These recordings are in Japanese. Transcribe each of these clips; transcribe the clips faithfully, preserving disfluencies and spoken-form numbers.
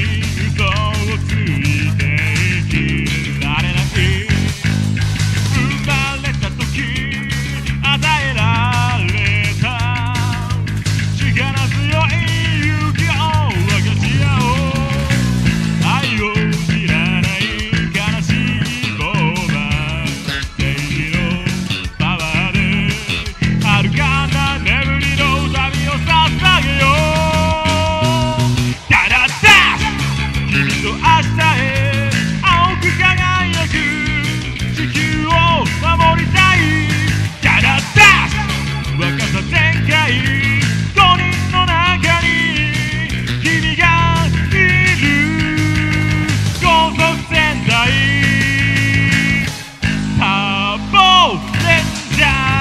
嘘をついて生きられない。生まれた時与えられた力強い勇気を分かち合おう。愛を知らない悲しいボーマー正義のパワーで遥かな眠りの旅を捧げよう。ダダダ君と明日へ青く輝く地球を守りたい。ダダダ若さ全開ごにんの中に君がいる。高速戦隊ターボレンジャー。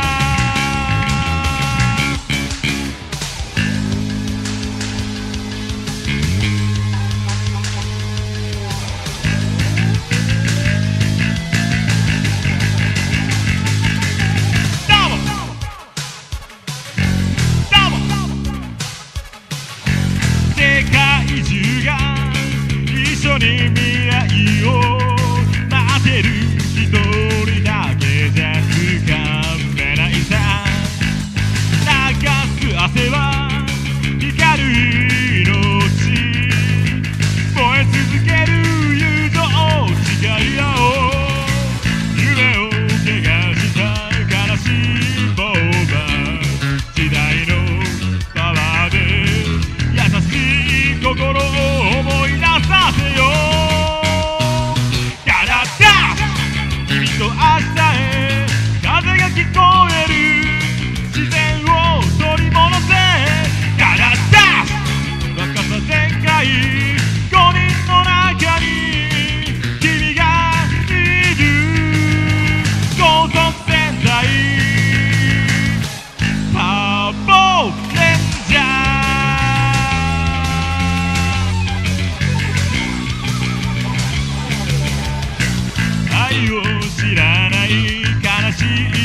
世界中が一緒に未来を待ってる。一人だけじゃつかめないさ。流す汗は光る命。燃え続ける友情誓い合おう。夢を怪我した悲しいボーバー時代のパワーで優しい心を思い出させよう。ダダダ君と明日へ風が聞こえる自然を取り戻せ。ダダダ若さ全開ごにんの中に君がいる。高速戦隊ターボレンジャー。愛を知らない悲しい